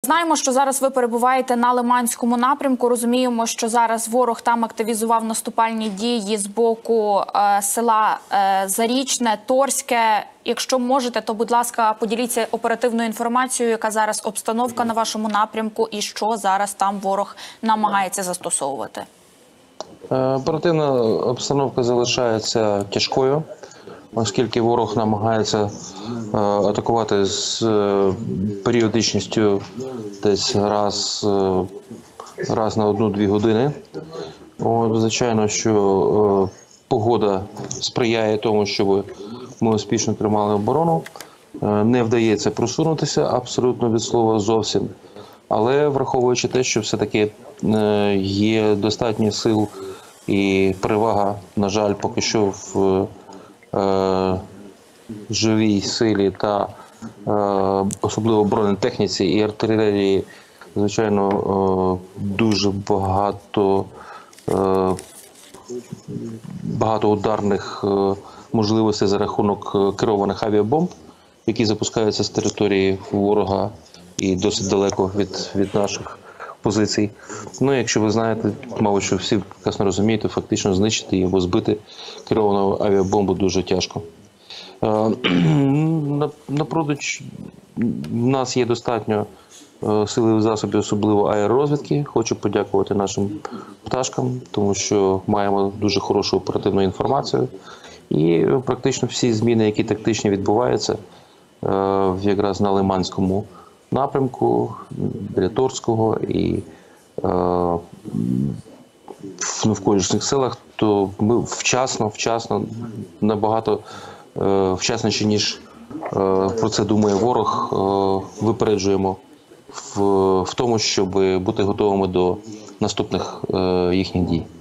Знаємо, що зараз ви перебуваєте на Лиманському напрямку. Розуміємо, що зараз ворог там активізував наступальні дії з боку села Зарічне, Торське. Якщо можете, то, будь ласка, поділіться оперативною інформацією, яка зараз обстановка на вашому напрямку і що зараз там ворог намагається застосовувати. Оперативна обстановка залишається тяжкою, оскільки ворог намагається атакувати з періодичністю десь раз на 1-2 години. Звичайно, що погода сприяє тому, щоб ми успішно тримали оборону. Не вдається просунутися абсолютно від слова зовсім. Але враховуючи те, що все-таки є достатньо сил і перевага, на жаль, поки що в живій силі та особливо бронетехніці і артилерії, звичайно, дуже багато ударних можливостей за рахунок керованих авіабомб, які запускаються з території ворога і досить далеко від наших позицій. Ну, якщо ви знаєте, мабуть, що всі прекрасно розумієте, фактично знищити або збити керовану авіабомбу дуже тяжко. Напродуч в нас є достатньо сили засобів, особливо аеророзвідки. Хочу подякувати нашим пташкам, тому що маємо дуже хорошу оперативну інформацію. І практично всі зміни, які тактичні відбуваються якраз на Лиманському напрямку, біля Торського і в навколишніх селах, то ми вчасно, набагато вчасніше, ніж про це думає ворог, випереджуємо в тому, щоб бути готовими до наступних їхніх дій.